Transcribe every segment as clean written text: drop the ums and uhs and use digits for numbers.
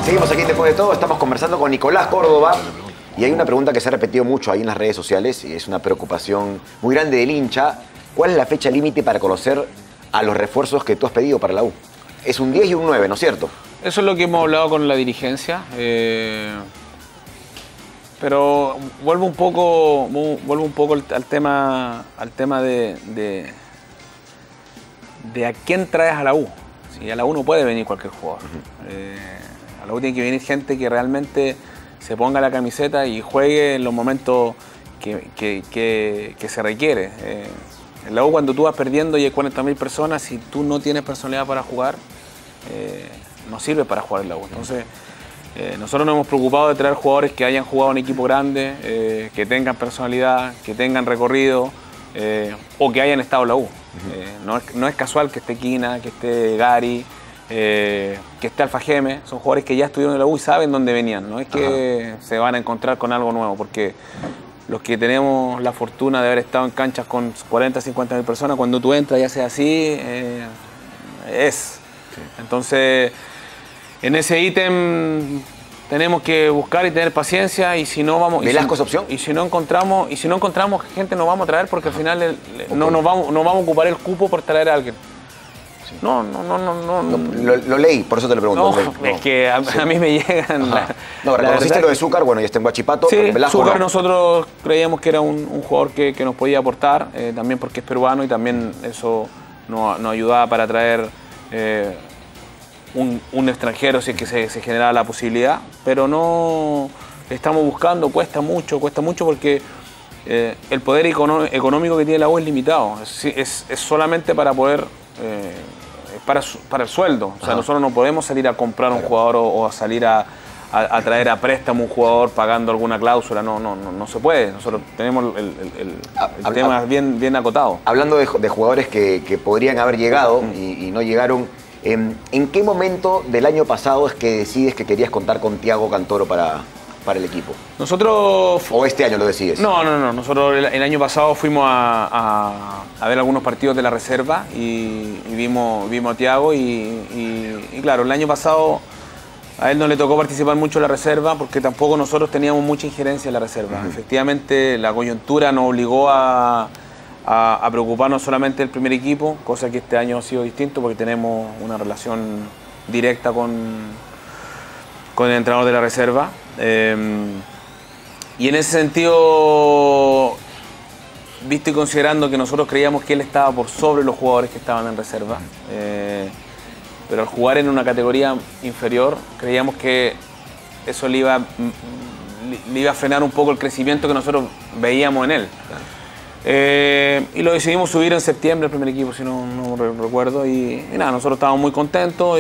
Seguimos aquí después de todo, estamos conversando con Nicolás Córdoba y hay una pregunta que se ha repetido mucho ahí en las redes sociales y es una preocupación muy grande del hincha. ¿Cuál es la fecha límite para conocer a los refuerzos que tú has pedido para la U? Es un 10 y un 9, ¿no es cierto? Eso es lo que hemos hablado con la dirigencia, pero vuelvo un poco al tema de a quién traes a la U. Si a la U no puede venir cualquier jugador. A la U tiene que venir gente que realmente se ponga la camiseta y juegue en los momentos que se requiere. En la U, cuando tú vas perdiendo y hay 40.000 personas, si tú no tienes personalidad para jugar, no sirve para jugar en la U. Entonces, nosotros nos hemos preocupado de traer jugadores que hayan jugado en equipo grande, que tengan personalidad, que tengan recorrido o que hayan estado en la U. No es casual que esté Quina, que esté Gary, que esté Alfa Geme. Son jugadores que ya estuvieron en la U y saben dónde venían. No es que se van a encontrar con algo nuevo, porque los que tenemos la fortuna de haber estado en canchas con 40, 50.000 personas, cuando tú entras ya sea así, Entonces, en ese ítem tenemos que buscar y tener paciencia, y si no vamos... ¿Velasco es opción? Y si no encontramos gente, nos vamos a traer, porque al final no vamos a ocupar el cupo por traer a alguien. Sí. No. Lo leí, por eso te lo pregunto. Es que a mí me llegan... reconociste lo de Zúcar, bueno, ya está en Guachipato. Sí, Zúcar nosotros creíamos que era un jugador que nos podía aportar, también porque es peruano, y también eso nos ayudaba para traer un extranjero si es que se generaba la posibilidad. Pero no estamos buscando, cuesta mucho porque el poder económico que tiene la U es limitado. Es solamente para poder... para el sueldo. O sea, nosotros no podemos salir a comprar un jugador o a salir a traer a préstamo un jugador pagando alguna cláusula. No se puede. Nosotros tenemos el tema bien acotado. Hablando de jugadores que podrían haber llegado y no llegaron, ¿en qué momento del año pasado es que decides que querías contar con Thiago Cantoro para el equipo? Nosotros... ¿O este año lo decides? No. Nosotros el año pasado fuimos a ver algunos partidos de la reserva y vimos a Thiago y claro, el año pasado a él no le tocó participar mucho en la reserva porque tampoco nosotros teníamos mucha injerencia en la reserva. Efectivamente, la coyuntura nos obligó a preocuparnos solamente del primer equipo, cosa que este año ha sido distinto porque tenemos una relación directa con el entrenador de la reserva. Y en ese sentido, visto y considerando que nosotros creíamos que él estaba por sobre los jugadores que estaban en reserva, pero al jugar en una categoría inferior, creíamos que eso le iba a frenar un poco el crecimiento que nosotros veíamos en él. Y lo decidimos subir en septiembre, el primer equipo, si no recuerdo, y nada, nosotros estábamos muy contentos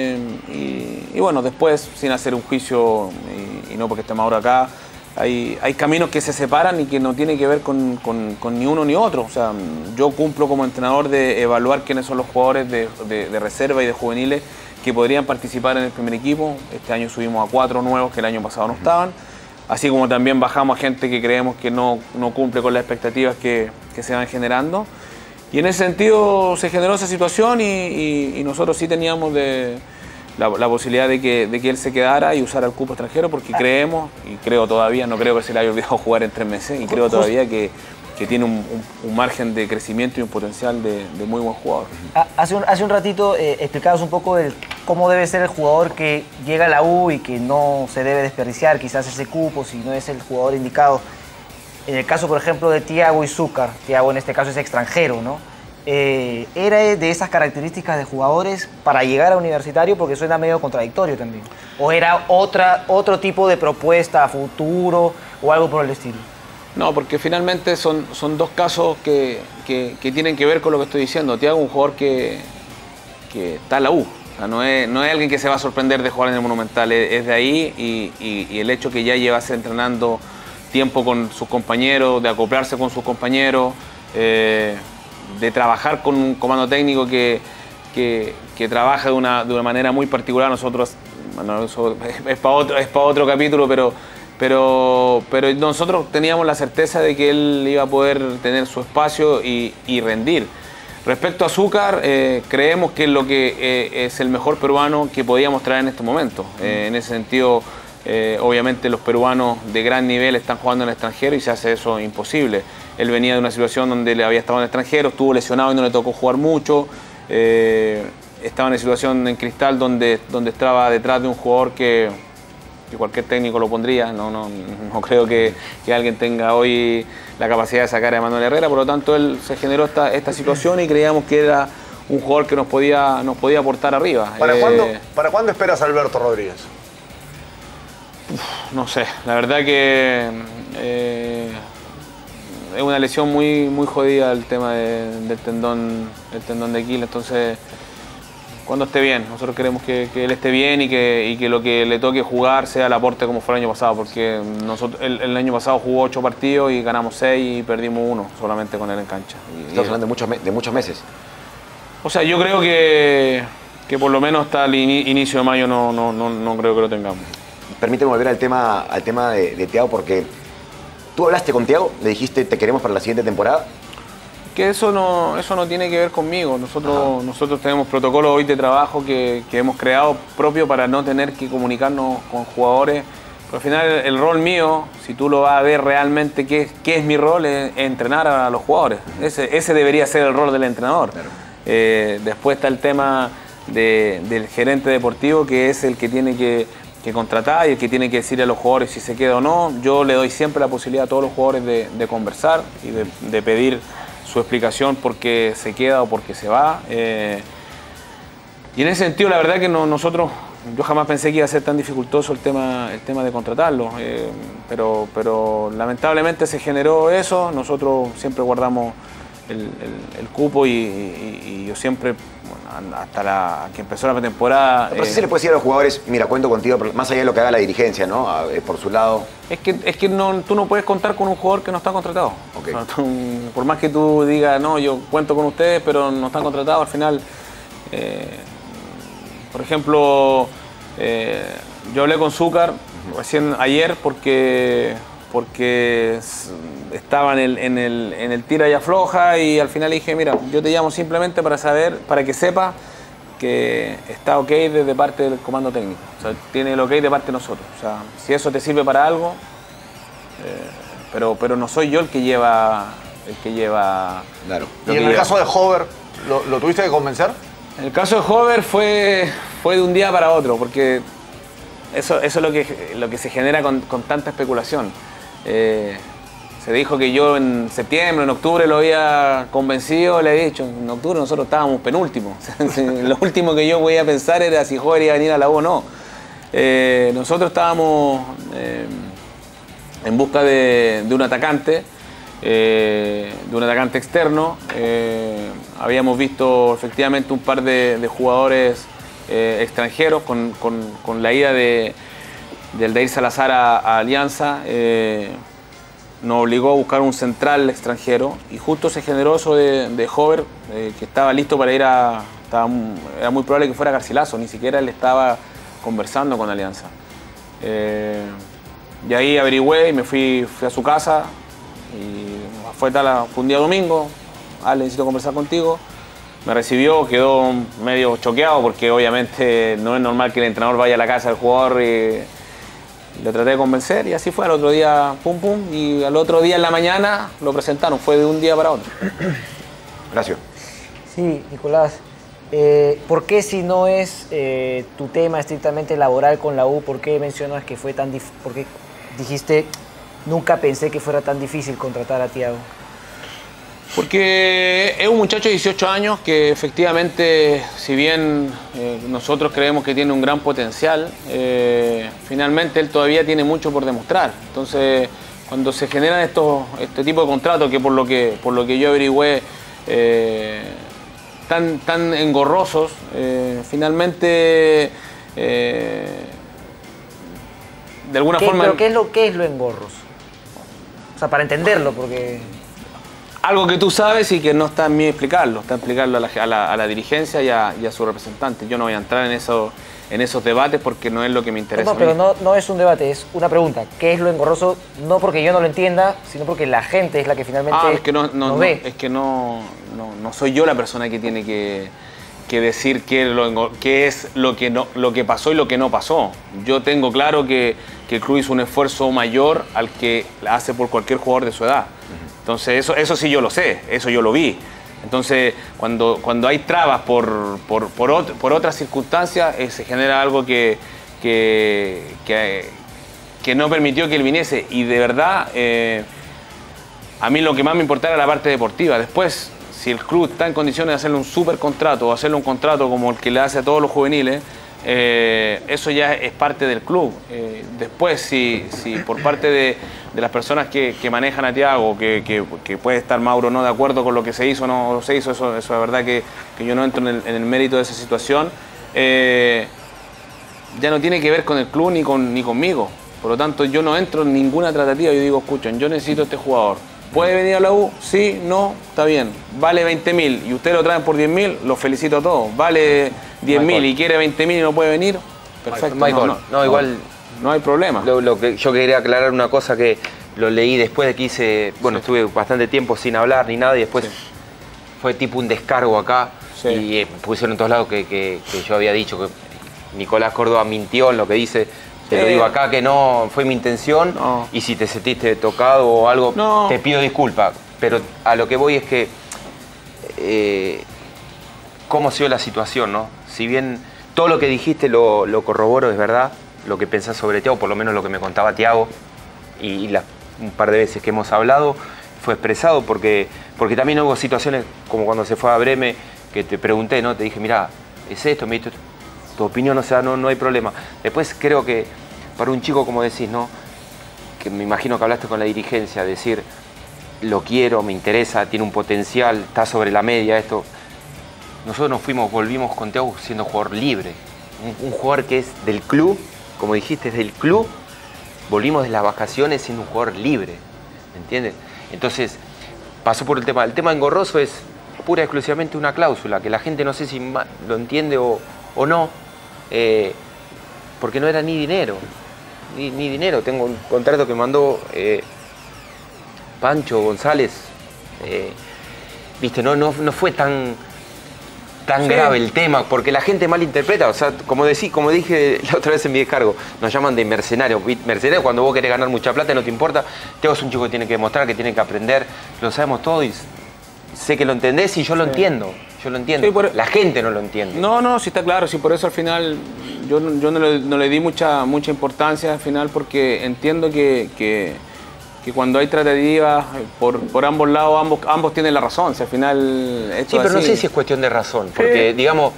y bueno, después, sin hacer un juicio y no porque estemos ahora acá, hay caminos que se separan y que no tienen que ver con ni uno ni otro. O sea, yo cumplo como entrenador de evaluar quiénes son los jugadores de reserva y de juveniles que podrían participar en el primer equipo. Este año subimos a 4 nuevos que el año pasado no estaban. Así como también bajamos a gente que creemos que no cumple con las expectativas que se van generando. Y en ese sentido se generó esa situación y nosotros sí teníamos la posibilidad de que él se quedara y usara el cupo extranjero porque creemos, y creo todavía, no creo que se le haya olvidado jugar en 3 meses, y creo todavía que tiene un margen de crecimiento y un potencial de muy buen jugador. Hace un ratito explicabas un poco cómo debe ser el jugador que llega a la U y que no se debe desperdiciar quizás ese cupo si no es el jugador indicado. En el caso, por ejemplo, de Thiago y Zúcar, Thiago en este caso es extranjero, ¿no? ¿Era de esas características de jugadores para llegar a Universitario? Porque suena medio contradictorio también. ¿O era otro tipo de propuesta a futuro o algo por el estilo? No, porque finalmente son 2 casos que tienen que ver con lo que estoy diciendo. Thiago es un jugador que está en la U. O sea, no es alguien que se va a sorprender de jugar en el Monumental. Es de ahí y el hecho que ya llevase entrenando tiempo con sus compañeros, de acoplarse con sus compañeros, de trabajar con un comando técnico que trabaja de una manera muy particular. Nosotros, bueno, eso es para otro capítulo, pero nosotros teníamos la certeza de que él iba a poder tener su espacio y rendir. Respecto a Zúcar, creemos que es lo que es el mejor peruano que podíamos traer en este momento. En ese sentido, obviamente los peruanos de gran nivel están jugando en el extranjero y se hace eso imposible. Él venía de una situación donde le había estado en el extranjero, estuvo lesionado y no le tocó jugar mucho. Estaba en una situación en Cristal donde estaba detrás de un jugador que cualquier técnico lo pondría. No creo que alguien tenga hoy la capacidad de sacar a Manuel Herrera, por lo tanto él se generó esta situación y creíamos que era un jugador que nos podía aportar arriba. ¿Para cuándo esperas a Alberto Rodríguez? No sé, la verdad que es una lesión muy jodida el tema del tendón de Aquiles, entonces cuando esté bien, nosotros queremos que él esté bien y que lo que le toque jugar sea el aporte como fue el año pasado, porque el año pasado jugó 8 partidos y ganamos 6 y perdimos 1 solamente con él en cancha. Estamos hablando de muchos meses. O sea, yo creo que por lo menos hasta el inicio de mayo no creo que lo tengamos. Permíteme volver al tema de Thiago, porque tú hablaste con Thiago, le dijiste te queremos para la siguiente temporada. Que eso no tiene que ver conmigo. Nosotros tenemos protocolos hoy de trabajo que hemos creado propio para no tener que comunicarnos con jugadores. Pero al final el rol mío, si tú lo vas a ver realmente qué es mi rol, es entrenar a los jugadores. Ese debería ser el rol del entrenador. Claro. Después está el tema del gerente deportivo, que es el que tiene que contratar y el que tiene que decirle a los jugadores si se queda o no. Yo le doy siempre la posibilidad a todos los jugadores de conversar y de pedir su explicación por qué se queda o por qué se va. Y en ese sentido, la verdad que yo jamás pensé que iba a ser tan dificultoso el tema de contratarlo, pero lamentablemente se generó eso. Nosotros siempre guardamos el cupo y yo siempre, hasta que empezó la pretemporada... Pero sí se le puede decir a los jugadores, mira, cuento contigo, más allá de lo que haga la dirigencia, ¿no? Por su lado. Es que tú no puedes contar con un jugador que no está contratado. Okay. O sea, por más que tú digas, no, yo cuento con ustedes, pero no están contratados, al final... por ejemplo, yo hablé con Zúcar recién ayer porque estaba en el tira y afloja y al final le dije, mira, yo te llamo simplemente para que sepas que está ok desde parte del comando técnico. O sea, tiene el ok de parte de nosotros. O sea, si eso te sirve para algo, pero no soy yo el que lleva... Claro. ¿Y en el caso de Hover, lo tuviste que convencer? En el caso de Hover fue de un día para otro, porque eso es lo que se genera con tanta especulación. Se dijo que yo en septiembre, en octubre lo había convencido, le había dicho, en octubre nosotros estábamos penúltimos. Lo último que yo podía pensar era si Hover iba a venir a la U o no. Nosotros estábamos en busca de un atacante, externo. Habíamos visto efectivamente un par de jugadores extranjeros con la ida de Aldair Salazar a Alianza. Nos obligó a buscar un central extranjero y justo se generó eso de Hover, que estaba listo para ir era muy probable que fuera Garcilaso, ni siquiera él estaba conversando con Alianza. Y ahí averigüé y me fui a su casa y fue un día domingo. Necesito conversar contigo. Me recibió, quedó medio choqueado porque obviamente no es normal que el entrenador vaya a la casa del jugador y lo traté de convencer y así fue. Al otro día, y al otro día en la mañana lo presentaron. Fue de un día para otro. Gracias. Sí, Nicolás. ¿Por qué, si no es tu tema estrictamente laboral con la U, por qué mencionas que fue tan difícil? ¿Por qué dijiste, nunca pensé que fuera tan difícil contratar a Thiago? Porque es un muchacho de 18 años que efectivamente, si bien nosotros creemos que tiene un gran potencial, finalmente él todavía tiene mucho por demostrar. Entonces, cuando se generan este tipo de contratos, que por lo que yo averigüé, tan engorrosos, finalmente, de alguna forma... ¿Pero qué es lo engorroso? O sea, para entenderlo, porque... Algo que tú sabes y que no está en mí explicarlo, está en explicarlo a la dirigencia y a su representante. Yo no voy a entrar en esos debates porque no es lo que me interesa. No, pero no es un debate, es una pregunta. ¿Qué es lo engorroso? No porque yo no lo entienda, sino porque la gente es la que finalmente es que no ve. Es que no soy yo la persona que tiene que decir qué es lo que pasó y lo que no pasó. Yo tengo claro que el club hizo un esfuerzo mayor al que hace por cualquier jugador de su edad. Entonces, eso sí yo lo sé, eso yo lo vi. Entonces, cuando hay trabas por otras circunstancias, se genera algo que no permitió que él viniese. Y de verdad, a mí lo que más me importaba era la parte deportiva. Después, si el club está en condiciones de hacerle un super contrato o hacerle un contrato como el que le hace a todos los juveniles, eso ya es parte del club. Después, si por parte de las personas que manejan a Thiago, que puede estar Mauro no de acuerdo con lo que se hizo o no se hizo, eso es verdad que yo no entro en el mérito de esa situación, ya no tiene que ver con el club ni conmigo. Por lo tanto, yo no entro en ninguna tratativa. Yo digo, escuchen, yo necesito a este jugador. ¿Puede venir a la U? Sí, no, está bien. Vale 20.000 y ustedes lo traen por 10.000, los felicito a todos. Vale 10.000 y quiere 20.000 y no puede venir, perfecto. Michael, igual no hay problema. Lo que yo quería aclarar una cosa que lo leí después de que hice, bueno, estuve bastante tiempo sin hablar ni nada y después fue tipo un descargo acá y pusieron en todos lados que yo había dicho que Nicolás Córdoba mintió en lo que dice. Te lo digo acá que no fue mi intención y si te sentiste tocado o algo, te pido disculpas. Pero a lo que voy es que cómo se dio la situación, ¿no? Si bien todo lo que dijiste lo corroboro, es verdad, lo que pensás sobre Thiago, por lo menos lo que me contaba Thiago y un par de veces que hemos hablado, fue expresado porque también hubo situaciones como cuando se fue a Breme que te pregunté, ¿no? Te dije, mira, es esto, me diste tu opinión, o sea, no hay problema. Después creo que para un chico, como decís, ¿no? Que me imagino que hablaste con la dirigencia, decir, lo quiero, me interesa, tiene un potencial, está sobre la media, esto. Nosotros volvimos con Thiago siendo jugador libre. Un jugador que es del club, como dijiste, es del club. Volvimos de las vacaciones siendo un jugador libre, ¿me entiendes? Entonces, pasó por el tema. El tema engorroso es pura y exclusivamente una cláusula, que la gente no sé si lo entiende o no, porque no era ni dinero. Ni dinero. Tengo un contrato que mandó Pancho González. Viste, no fue tan grave el tema, porque la gente malinterpreta. O sea, como dije la otra vez en mi descargo, nos llaman de mercenarios. Mercenario cuando vos querés ganar mucha plata y no te importa. Thiago es un chico que tiene que demostrar, que tiene que aprender. Lo sabemos todo y sé que lo entendés y yo lo entiendo. Yo lo entiendo. Sí, la gente no lo entiende. No, sí está claro. Sí, por eso al final yo no le di mucha importancia al final, porque entiendo que cuando hay tratativas por ambos lados, ambos tienen la razón. Si al final esto sí, pero así. No sé si es cuestión de razón. Porque digamos,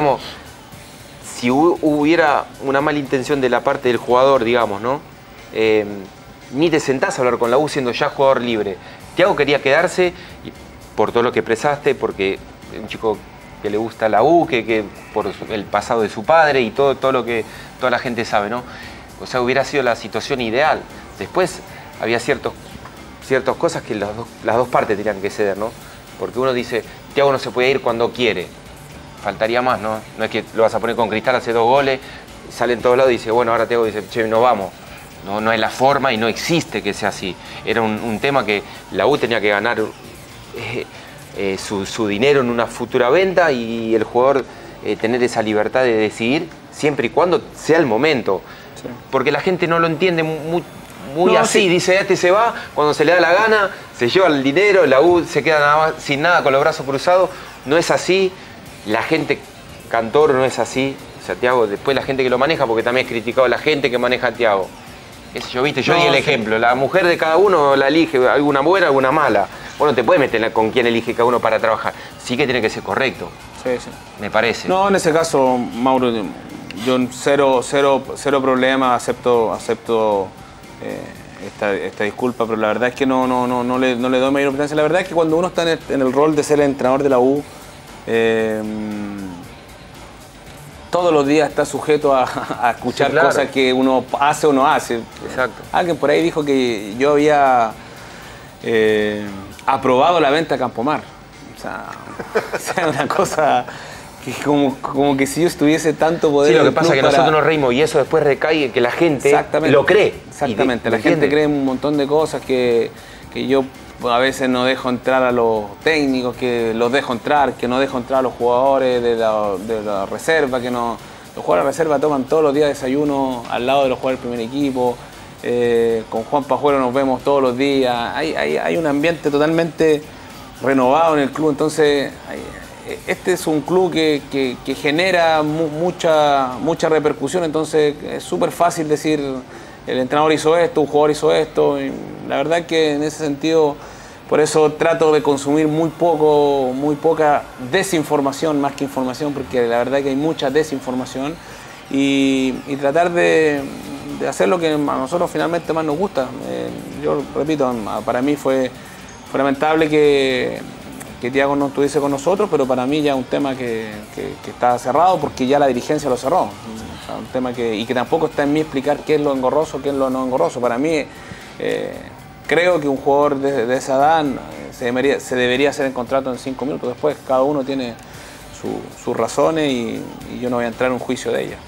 si hubiera una mala intención de la parte del jugador, digamos, ¿no? Ni te sentás a hablar con la U siendo ya jugador libre. Thiago quería quedarse por todo lo que expresaste, porque un chico que le gusta la U, que por el pasado de su padre y todo lo que toda la gente sabe, ¿no? O sea, hubiera sido la situación ideal. Después había ciertas cosas que las dos partes tenían que ceder, ¿no? Porque uno dice, Thiago no se puede ir cuando quiere. Faltaría más, ¿no? No es que lo vas a poner con Cristal, hace 2 goles, sale en todos lados y dice, bueno, ahora Thiago dice, che, no vamos. No es la forma y no existe que sea así. Era un tema que la U tenía que ganar su dinero en una futura venta y el jugador tener esa libertad de decidir siempre y cuando sea el momento. Sí. Porque la gente no lo entiende muy así. Sí. Dice, este se va, cuando se le da la gana, se lleva el dinero, la U se queda nada más, sin nada, con los brazos cruzados. No es así. La gente, Cantor, no es así. O sea, Thiago, después la gente que lo maneja, porque también es criticado a la gente que maneja a Thiago. Yo di el ejemplo. La mujer de cada uno la elige, alguna buena, alguna mala. Bueno, te puedes meter con quién elige cada uno para trabajar. Sí que tiene que ser correcto. Sí. Me parece. No, en ese caso, Mauro, yo cero problema, acepto esta disculpa, pero la verdad es que no le doy mayor importancia. La verdad es que cuando uno está en el rol de ser el entrenador de la U, todos los días está sujeto a escuchar cosas que uno hace o no hace. Exacto. Alguien por ahí dijo que yo había aprobado la venta a Campomar. O sea, una cosa que como que si yo estuviese tanto poder. Sí, lo que pasa es que nosotros nos reímos y eso después recae en que la gente lo cree. Exactamente, la gente cree un montón de cosas que yo a veces no dejo entrar a los técnicos, que los dejo entrar, que no dejo entrar a los jugadores de la reserva, que no. Los jugadores de reserva toman todos los días desayuno al lado de los jugadores del primer equipo. Con Juan Pajuelo nos vemos todos los días. Hay un ambiente totalmente renovado en el club, entonces este es un club que genera mucha repercusión, entonces es súper fácil decir el entrenador hizo esto, un jugador hizo esto, y la verdad que en ese sentido, por eso trato de consumir muy poca desinformación más que información, porque la verdad que hay mucha desinformación y tratar de hacer lo que a nosotros finalmente más nos gusta. Yo repito, para mí fue lamentable que Thiago no estuviese con nosotros, pero para mí ya es un tema que está cerrado porque ya la dirigencia lo cerró. O sea, un tema y que tampoco está en mí explicar qué es lo engorroso, qué es lo no engorroso. Para mí, creo que un jugador de esa edad se debería hacer el contrato en 5 minutos. Después cada uno tiene sus razones y yo no voy a entrar en un juicio de ellas.